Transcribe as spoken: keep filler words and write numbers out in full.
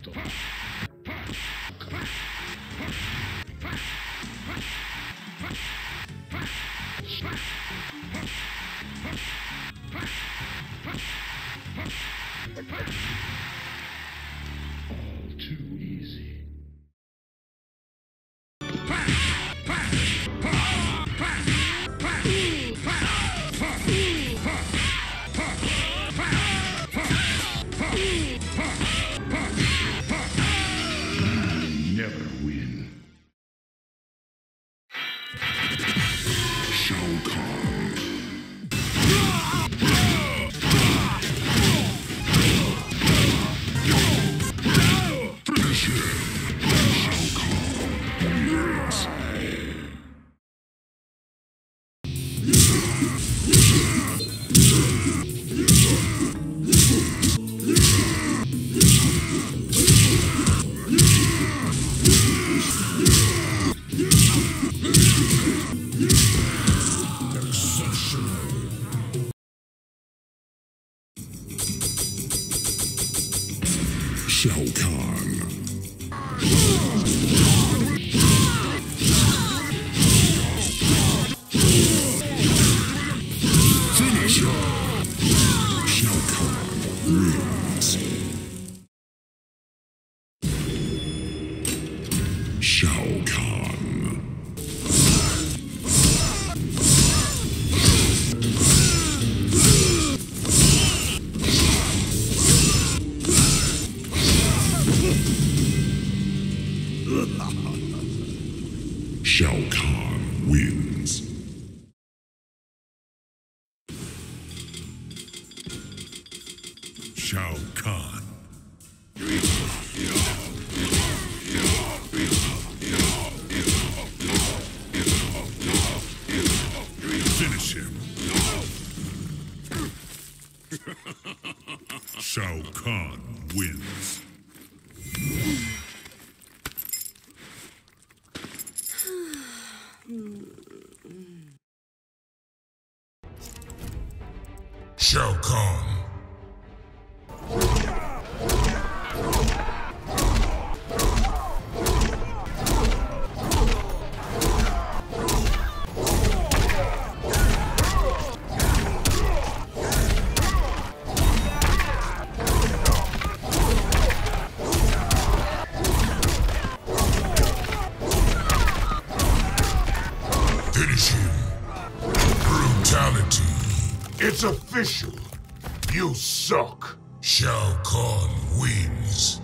Too easy. Never win. Shao Kahn. Finish him. Shao Kahn wins. Shao Kahn. Finish him. Shao Kahn wins. Shao Kahn. Shao Kahn wins. Shao Kahn. Finish him. Shao Kahn wins. Shao Kahn. Finish him. Brutality. It's official. You suck. Shao Kahn wins.